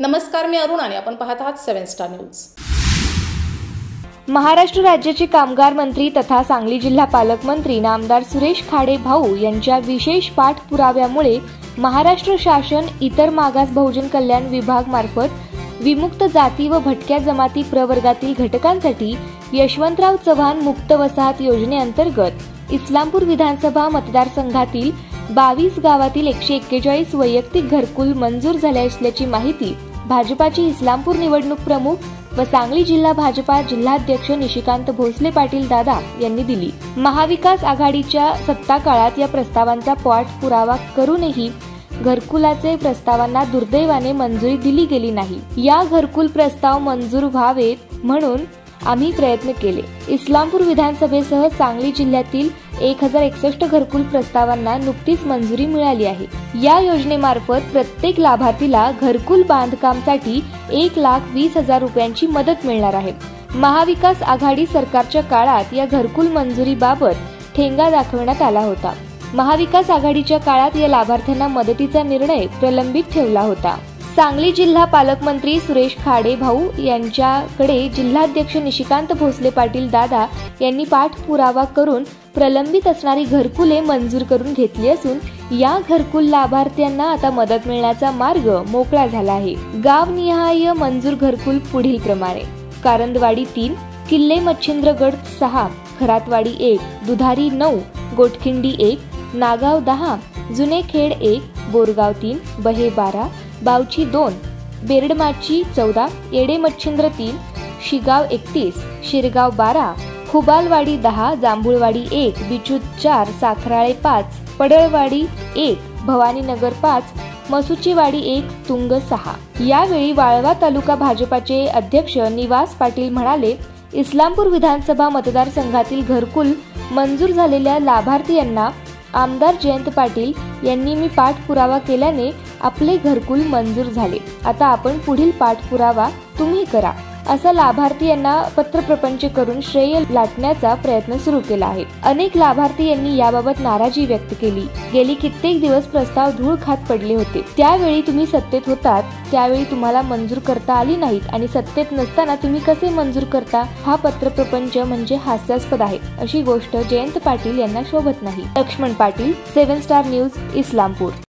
नमस्कार, मी अरुण आणि आपण पाहत आहात 7 स्टार न्यूज। महाराष्ट्र राज्याचे कामगार मंत्री तथा सांगली जिल्हा पालकमंत्री नामदार सुरेश खाडे भाऊ यांच्या विशेष पाठपुराव्यामुळे महाराष्ट्र शासन इतर मागास बहुजन कल्याण विभाग मार्फत विमुक्त जाती व भटक्या जमाती प्रवर्गातील घटकांसाठी यशवंतराव चव्हाण मुक्त वसाहत योजनेअंतर्गत इस्लामपूर विधानसभा मतदारसंघातील 22 गावातील 141 वैयक्तिक घरकुल मंजूर झाले असल्याची माहिती भाजपाचे इस्लामपूर निवडणूक प्रमुख व सांगली जिल्हा भाजपा जिल्हाध्यक्ष निशिकांत भोसले पाटील दादा यांनी दिली। महाविकास आघाडीच्या सत्ता काळात या प्रस्तावांचा पाठपुरावा करूनही घरकुलाचे प्रस्तावांना दुर्दैवाने मंजुरी दिली गेली नाही। या घरकुल प्रस्ताव मंजूर व्हावेत म्हणून आम्ही प्रयत्न केले। इस्लामपूर विधानसभेसह सांगली जिल्ह्यातील 1061 घरकुल प्रस्तावांना नुकतीच मंजुरी मिळाली आहे। या योजनेमार्फत प्रत्येक लाभार्थीला घरकुल बांधकामासाठी 1,20,000 रुपयांची मदत मिळणार आहे। महाविकास आघाडी सरकारच्या काळात या घरकुल मंजुरीबाबत ठेंगा दाखवण्यात आला होता। महाविकास आघाडीच्या काळात या लाभार्थ्यांना मदतीचा निर्णय प्रलंबित ठेवला होता। सांगली जिल्हा पालकमंत्री सुरेश खाडे भाऊ यांच्याकडे जिल्हाध्यक्ष निशिकांत भोसले पाटील दादा यांनी पाठपुरावा करून प्रलंबित असणारी घरकुले मंजूर करून घेतली असून या घरकुल लाभार्थ्यांना आता मदत मिळण्याचा मार्ग मोकळा झाला आहे। गावनिहाय मंजूर घरकुल पुढील प्रमाणे: कारंदवाडी 3, किल्ले मच्छिंद्रगड 6, खरातवाडी 1, दुधारी 9, गोटखिंडी 1, नागाव 10, जुनेखेड 1, बोरगाव 3, बहे 12, बावची 2, बेरडमाची 14, येडे मच्छिंद्र 3, शिगाव 31, शिरगाव 12, खुबालवाडी 10, जांभूळवाडी 1, बिचूत 4, साखराळे 5, पडळवाडी 1, भवानीनगर 5, मसुचीवाडी 1, तुंग 6। यावेळी वाळवा तालुका भाजपाचे अध्यक्ष निवास पाटील म्हणाले, इस्लामपूर विधानसभा मतदारसंघातील घरकुल मंजूर झालेल्या लाभार्थींना आमदार जयंत पाटील यांनी मी पाठपुरावा केल्याने आपले घरकुल मंजूर झाले। आता आपण पुढील पाठपुरावा तुम्ही करा, असा लाभार्थी यांना पत्रप्रपंच करून श्रेय लाटण्याचा प्रयत्न सुरू केला आहे। अनेक लाभार्थी यांनी याबाबत नाराजी व्यक्त केली। गेली कित्येक दिवस प्रस्ताव धूळ खात पडले होते। त्यावेळी तुम्ही सत्तेत होतात, त्यावेळी तुम्हाला मंजूर करता आली नाहीत आणि सत्तेत नसताना तुम्ही कसे मंजूर करता? हा पत्रप्रपंच म्हणजे हास्यास्पद आहे, अशी गोष्ट जयंत पाटील यांना शोभत नाही। Laxman Patil, 7 star news, Islampur.